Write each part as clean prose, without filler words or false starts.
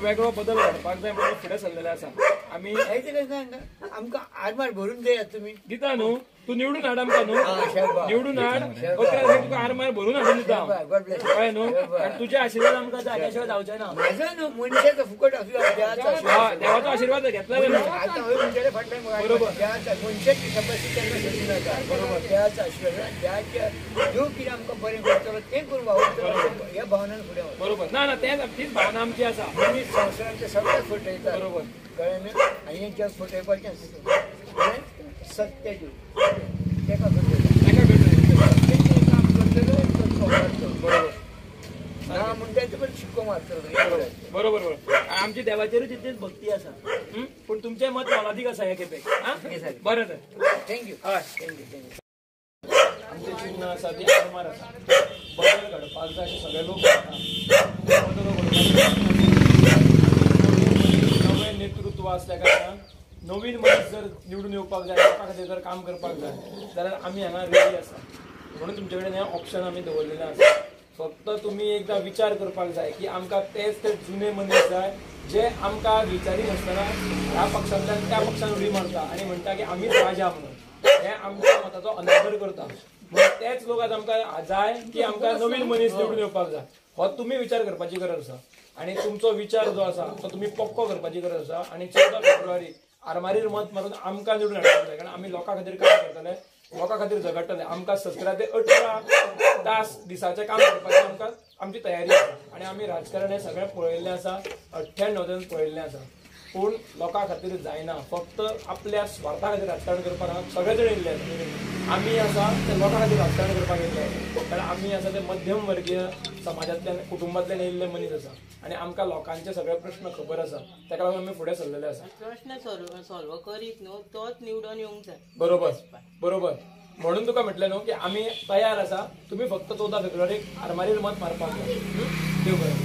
वेगळो बदल घडपाक जाय म्हणून फुडें सरलेले आसा आमी आमकां आरमार भरून दियात तुमी दिता न्हू तू निवडून हाड आमकां न्हू निवडून हाड तुका आरमार भरून हाडून दिता कळ्ळें न्हू आनी तुजे आशिर्वाद आमकां जाग्या शिवाय जावचे ना म्हाजो न्हू मनशाचो फुकट देवाचो आशिर्वाद घेतला बरोबर मनशाची कॅपॅसिटी बरोबर देवाचो आशिर्वाद देवाच्या जो कितें आमकां बरें करतलो तें करून वावरतलो ह्या भावनान फुडें बरोबर ना तीच भावना आमची आसा मनीस संवसारांत सगळें फटयता बरोबर कळ्ळें न्हू आनी हें जग फटयपाचें सत्य तेका ना म्हणटा पण शिक्को मारतलो बरोबर बरोबर आमची देवाचेरूच इतलीच भक्ती आसा पूण तुमचें मत मोलादीक आसा हे खेपेक बरें तर थँक्यू हय थँक्यू आमचें चिन्ह आसा ती आरमार आसा बदल घडपाक जाय अशें सगळे लोक नवें नेतृत्व आसल्या कारणान नवीन मनीस जर निवडून येवपाक जाय लोकां खातीर जर काम करपाक जाय जाल्यार आमी हांगा रेडी आसा म्हणून तुमचे कडेन हें ऑप्शन आमी दवरलेलें आसा फक्त तुमी एकदां विचार करपाक जाय की आमकां तेच ते जुने मनीस जाय जे आमकां विचारी नासतना ह्या पक्षांतल्यान त्या पक्षान उडी मारता आनी म्हणटा की आमीच राजा म्हणून हे आमच्या मताचो अनादर करता म्हणून तेच लोक आज आमकां जाय की आमकां नवीन मनीस निवडून येवपाक जाय हो तुमी विचार करपाची गरज आसा आनी तुमचो विचार जो आसा तो तुमी पक्को करपाची गरज आसा आनी 14 फेब्रुवारी आरमारीर मत मारून आमकां निवडून हाडपाक जाय कारण आमी लोकां खातीर काम करतले लोकां खातीर झगडटले आमकां 17 ते 18 तास दिसाचें काम करपाचें आमकां आमची तयारी आसा आनी आमी राजकारण हें सगळें पळयल्लें आसा 98 पळयल्लें आसा पूण लोकां खातीर जायना फक्त आपल्या स्वार्था खातीर राजकारण करपाक हांगा सगळे जाण येयल्ले आसा आमी आसा ते लोकां खातीर राजकारण करपाक येयल्ले कारण आमी आसा ते मध्यम वर्गीय समाजांतल्यान कुटुंबांतल्यान येयल्ले मनीस आसा आनी आमकां लोकांचे सगळे प्रश्न खबर आसा ताका लागून आमी फुडें सरलेले आसा प्रश्न सॉल्व करीत न्हू तोच निवडून येवंक जाय बरोबर बरोबर म्हणून तुका म्हटलें न्हू की आमी तयार आसा तुमी फक्त 14 फेब्रुवारीक आरमारीर मत मारपाक जाय देव बरें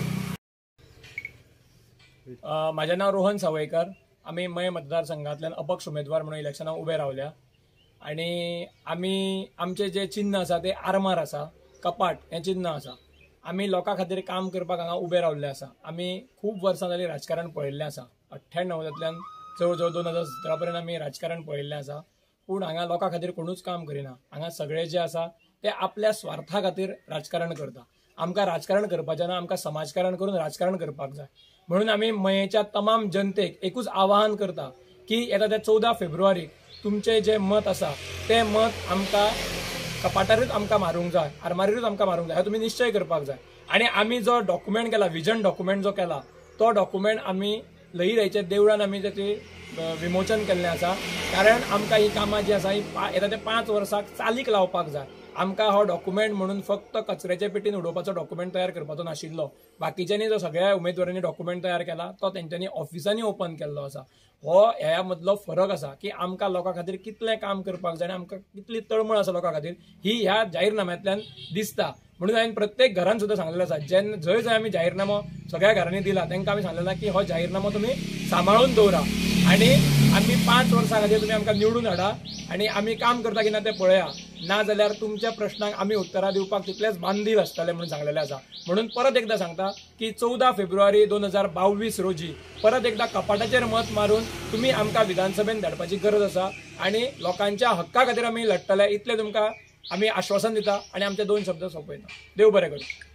म्हाजें नांव रोहन सावयकर आमी मय मतदारसंघांतल्यान अपक्ष उमेदवार म्हणून इलेक्शनाक उबे रावल्या आनी आमी आमचें जें चिन्ह आसा तें आरमार आसा कपाट हें चिन्ह आसा आमी लोकां खातीर काम करपाक हांगा उबे रावल्ले आसा आमी खूब वर्सां जालीं राजकारण पळयल्लें आसा 98तल्यान जवळ जवळ 2017 पर्यंत आमी राजकारण पळयल्लें आसा पूण हांगा लोकां खातीर कोणूच काम करिना हांगा सगळे जे आसा ते आपल्या स्वार्था खातीर राजकारण करता आमकां राजकारण करपाचें ना आमकां समाजकारण करून राजकारण करपाक जाय म्हणून आमी मयेच्या तमाम जनतेक एकूच आवाहन करता की येता त्या 14 फेब्रुवारीक तुमचें जें मत आसा तें मत आमकां कपाटारूच आमकां मारूंक जाय आरमारीरूच आमकां मारूंक जाय हे तुमी निश्चय करपाक जाय आनी आमी जो डॉक्युमेंट केला विजन डॉक्युमेंट जो केला तो डॉक्युमेंट आमी लईराईच्या देवळान आमी तेचें विमोचन केल्लें आसा कारण आमकां ही कामां जी आसा ही येता ते 5 वर्सांक चालीक लावपाक जाय आमकां हो डॉक्युमेंट म्हणून फक्त कचऱ्याच्या पेटीन उडोवपाचो डॉक्युमेंट तयार करपाचो नाशिल्लो बाकीच्यांनी जो सगळ्या उमेदवारांनी डॉक्युमेंट तयार केला तो तेंच्यांनी ऑफिसांनी ओपन केल्लो आसा हो ह्या मदलो फरक आसा की आमकां लोकां खातीर कितलें काम करपाक जाय आनी आमकां कितली तळमळ आसा लोकां खातीर ही ह्या जाहीरनाम्यांतल्यान दिसता म्हणून हांवें प्रत्येक घरान सुद्दां सांगलेलें आसा जेन्ना जंय जंय आमी जाहीरनामो सगळ्या घरांनी दिला तांकां आमी सांगलेलें की हो जाहीरनामो तुमी सांबाळून दवरा आनी आमी 5 वर्सां खातीर तुमी आमकां निवडून हाडा आनी आमी काम करता की ना तें पळया ना जाल्यार तुमच्या प्रश्नांक आमी उत्तरां दिवपाक तितलेच बांदील आसतले म्हणून सांगलेलें आसा म्हणून परत एकदां सांगता की 14 फेब्रुवारी 2022 रोजी परत एकदां कपाटाचेर मत मारून तुमी आमकां विधानसभेन धाडपाची गरज आसा आनी लोकांच्या हक्का खातीर आमी लडटले इतलें तुमकां आमी आश्वासन दिता आनी आमचे 2 शब्द सोंपयता देव बरें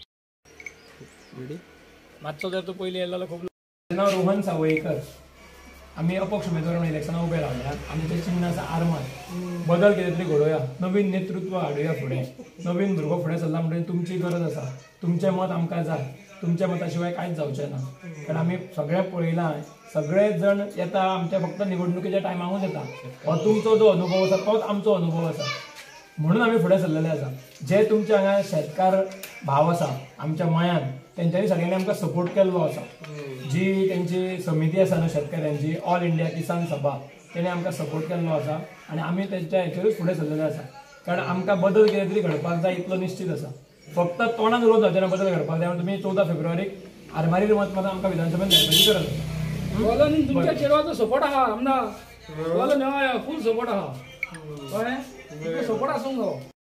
करूं मातसो जर तूं पयलीं येयलो जाल्यार खूब नांव रोहन सावयकर आमी अपक्ष उमेदवार म्हणून इलेक्शनाक उबे रावल्या आमचें चिन्ह आसा आरमार बदल कितें तरी घडोवया नवीन नेतृत्व हाडुया फुडें नवीन भुरगो फुडें सरला म्हणटकीर तुमची गरज आसा तुमचें मत आमकां जाय तुमच्या मता शिवाय कांयच जावचें ना कारण आमी सगळें पळयलां सगळे जण येता आमच्या फक्त निवडणुकीच्या टायमाकूच येता हो तुमचो जो अनुभव आसा तोच आमचो अनुभव आसा म्हणून आमी फुडें सरलेले आसा जे तुमचे हांगा शेतकार भाव आसा आमच्या मयान तेंच्यांनी सगळ्यांनी आमकां सपोर्ट केल्लो आसा जी तेंची समिती आसा न्हू शेतकऱ्यांची ऑल इंडिया किसान सभा तेणे आमकां सपोर्ट केल्लो आसा आनी आमी तेंच्या हेचेरूच फुडें सरलेले आसा कारण आमकां बदल कितें तरी घडपाक जाय इतलो निश्चित आसा फक्त तोंडान उलोवंक जावचें ना बदल घडपाक जाय तुमी 14 फेब्रुवारीक आरमारीर मत मारून आमकां विधानसभेन धाडपाची गरज आसा तुमच्या चेडवाचो सपोर्ट आहा आमदार फूल सपोर्ट आहा कळ्ळें सपोर्ट आसूंक जावो